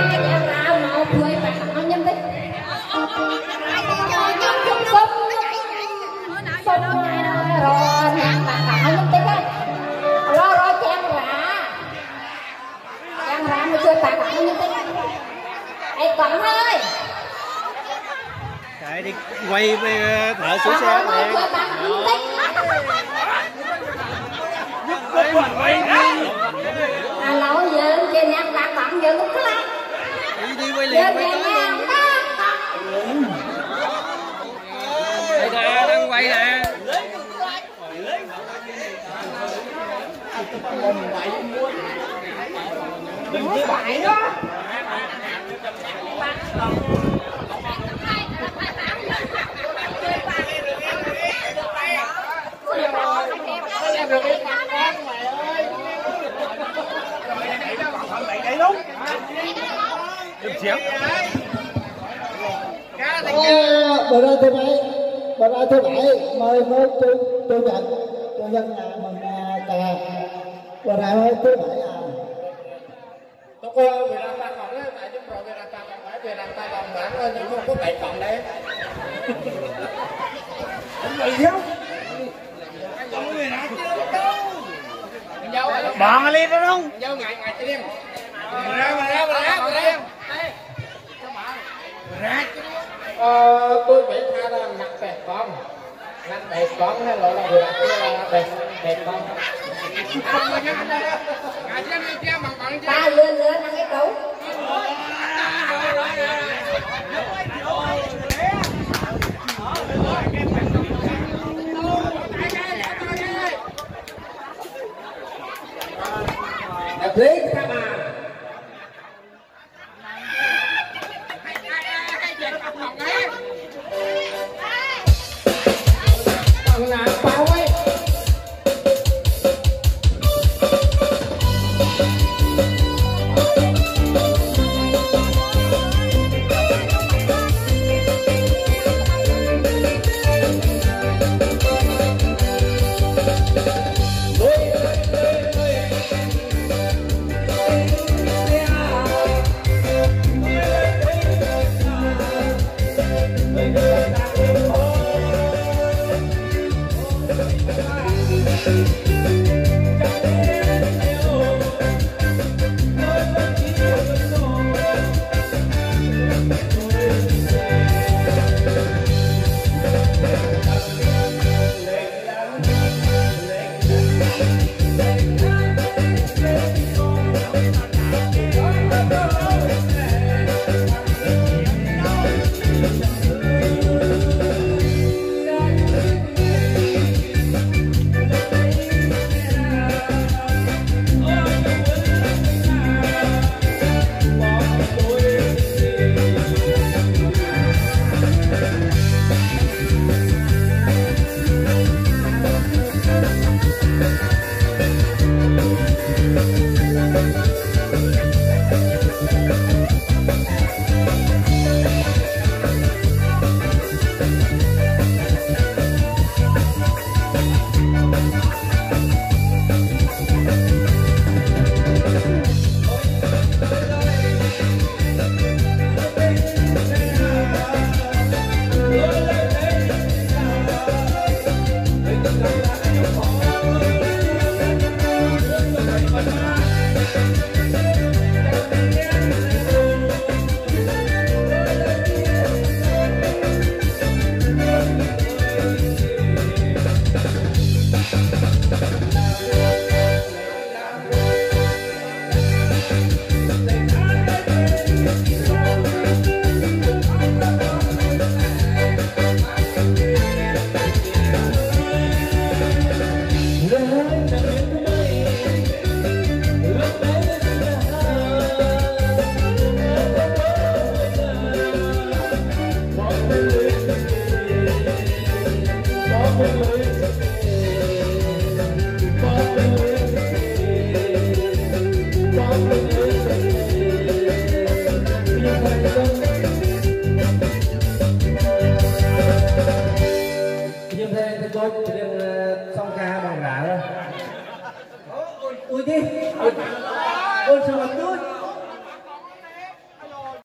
em ra nó vui phải thẳng nhân đấy sông rồi thẳng nhân tích ấy lo chen ra mới chưa thẳng nhân tích ấy còn thôi chạy đi quay thợ sửa xe nè mình quay lâu giờ trên em đặt bắn giờ cũng lắm đi quay liền quay tới đây nè đang quay nè đừng cứ bại đó bữa nay thứ bảy mời chủ nhân nhà mình cà bữa nay mới thứ bảy à tôi coi về làm ta còn đấy tại chúng rồi về làm ta còn phải về làm ta còn bản thôi nhưng không có bảy còn đấy không gì không không người nào chứ bọn lên đó không dâu ngày chị đêm ra tôi bị tha là nặng bẹt con hay là bẹt con ta lươn ăn cái cấu đẹp lý các bạn ôi sao mà